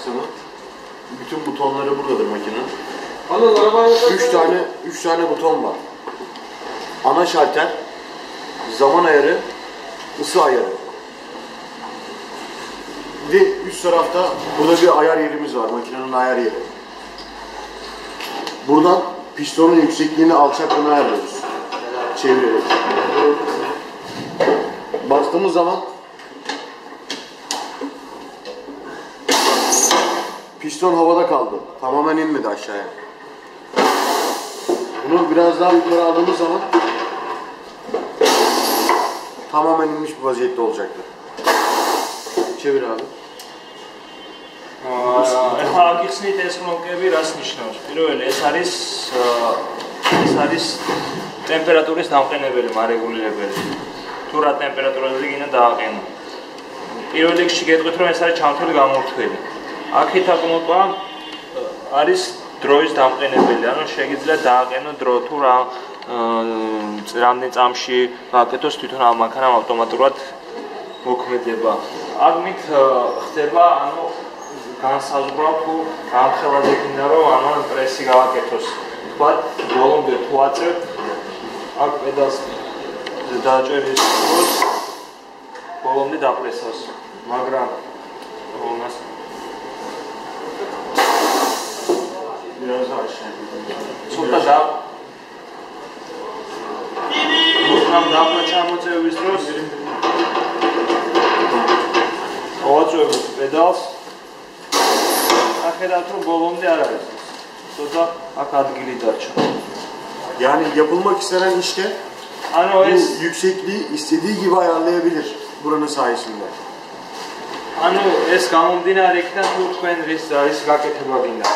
sana. Bütün butonları buradadır makinenin. Anıl arabaya 3 tane buton var. Ana şalter, zaman ayarı, ısı ayarı. Ve üst tarafta burada bir ayar yerimiz var, makinenin ayar yeri. Buradan pistonun yüksekliğini, alçaklığını ayarlıyoruz. Çevirerek. Bastığımız zaman piston havada kaldı. Tamamen inmedi aşağıya. Bunu biraz daha yukarı aldığımız zaman tamamen inmiş bir vaziyette olacaktır. Çevir abi. Ეხლა აგიხსნით ეს ბლოკები რას ნიშნავს? პირველი ეს არის ტემპერატურის დამყენებელი, მარეგულირებელი. თუ რა ტემპერატურაზე გინდა დააყენო. პირველ რიგში გეტყვით რომ ეს არის ჩამთვლილი გამორთველი. აქეთ აკმოყვა არის დროის დამყენებელი, ანუ შეგიძლიათ დააყენო დრო თუ რა რამდენ წამში გააკეთოს თვითონ ამ მანქანამ ავტომატურად მოქმედება. აგმით ხდება ანუ განსაზღვრა თუ ამ ხელაზე გინდა რომ ამან პრესი გააკეთოს. თქვათ ბოლომდე თუ აწევთ აქ პედალს დააჭერის დროს ბოლომდე დაპრესოს. მაგრამ რომელს ცოტა და ამ დაბლა ჩამოწევის დროს ავაწევთ პედალს. ახედავთ რომ ბოლომდე არ არის. ცოტა აქ ადგილი დარჩა. Yani yapılmak istenen işte ანუ bu ეს yüksekliği istediği gibi ayarlayabilir buranın sayesinde. ანუ ეს გამომდინარე იქიდან თუ თქვენ ის გაკეთება გინდა.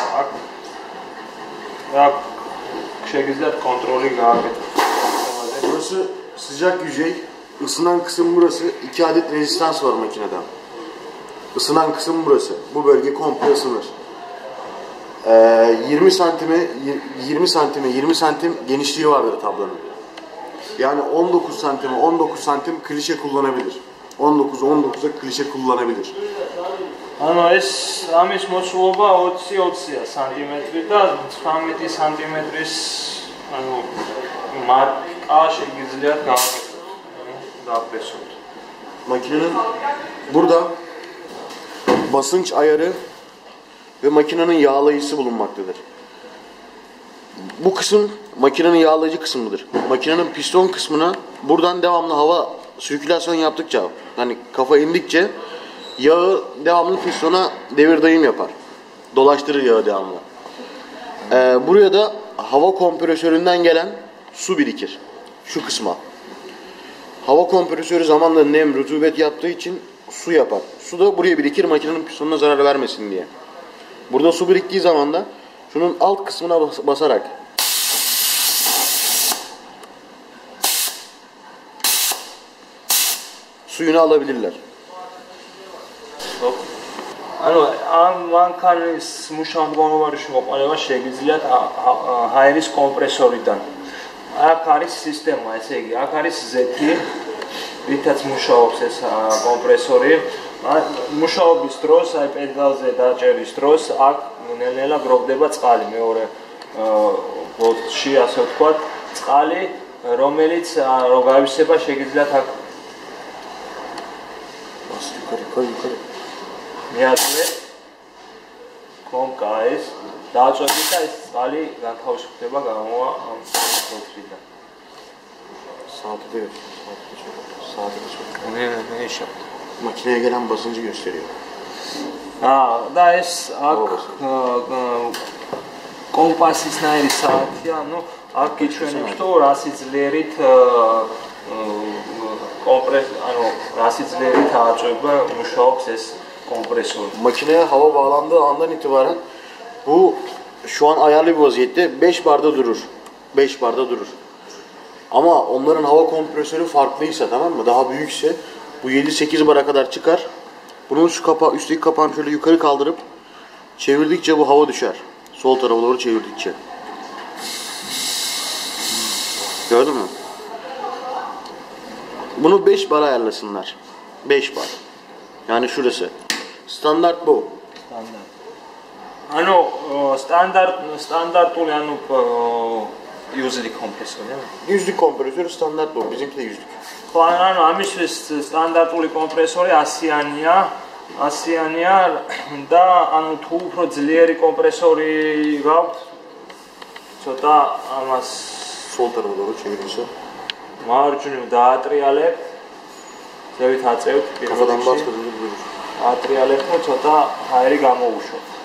აქ შეგიძლიათ კონტროლი გააკეთოთ. Burası sıcak yüzey, ısınan kısım burası. 2 adet rezistans var makinede. Isınan kısım burası. Bu bölge komple ısınır. 20 santim genişliği vardır tablonun. Yani 19 santim klişe kullanabilir. 19'a klişe kullanabilir. ანუ ეს ამის მოცულობა 20-20 სანტიმეტრი და 18 სანტიმეტრის ანუ მარკა შეგიძლიათ გააკეთოთ. Makinenin burada basınç ayarı ve makinenin yağlayıcısı bulunmaktadır. Bu kısım makinenin yağlayıcı kısmıdır. Makinenin piston kısmına buradan devamlı hava sirkülasyon yaptıkça, hani kafa indikçe yağı devamlı pistona devir daim yapar. Dolaştırır yağı devamlı. Buraya da hava kompresöründen gelen su birikir. Şu kısma. Hava kompresörü zamanla nem, rutubet yaptığı için su yapar. Su da buraya birikir makinenin pistonuna zarar vermesin diye. Burada su biriktiği zaman da şunun alt kısmına basarak suyunu alabilirler. ანუ ამ მანქანის მუშაობმოვარში მოყოლება შეგიძლიათ ჰაერის კომპრესორიდან. აქ არის სისტემა, ესე იგი, აქ არის ზეთი, რითაც მუშაობს ეს კომპრესორი. მუშაობის დროს, აი პედალზე დაჭერის დროს, აქ ნელ-ნელა გროვდება წყალი მეორე ბოლტში, ასე ვთქვათ, წყალი, რომელიც რო გაივსება, შეგიძლიათ აქ მიაწვეთ კომკა ეს დააწვევით და ეს წყალი განთავისუფლდება გამოვა ამ ბოლტიდან. Saati makineye gelen basıncı gösteriyor. და ეს აქ კომპასისნაირი საათია, ანუ აქ გიჩვენებს თუ რა სიძლიერით რა სიძლიერით ააწვება მუშაობს ეს kompresör. Makineye hava bağlandığı andan itibaren bu şu an ayarlı bir vaziyette 5 barda durur. 5 barda durur. Ama onların hava kompresörü farklıysa, tamam mı? Daha büyükse bu 7-8 bara kadar çıkar. Bunun şu kapağı, üstteki kapağını şöyle yukarı kaldırıp çevirdikçe bu hava düşer. Sol tarafa doğru çevirdikçe. Gördün mü? Bunu 5 bar ayarlasınlar. 5 bar. Yani şurası. Standart bu. Standart. ანუ სტანდარტული ანუ USD კომპრესორი. Yüzlük kompresör standart bu. Bizimki de yüzlük. ხო, ანუ ამისთვის სტანდარტული კომპრესორი 100-იანია და ანუ თუ უფრო ძლიერი კომპრესორი გაქვთ, ცოტა ამას Sol tarafa doğru çevirirse. მარჯვნივ დაატრიალებთ. ზევით აწევთ Kafadan პირველში. bastırınca durur. ატრიალებთ, რომ ცოტა ჰაერი გამოუშვოთ.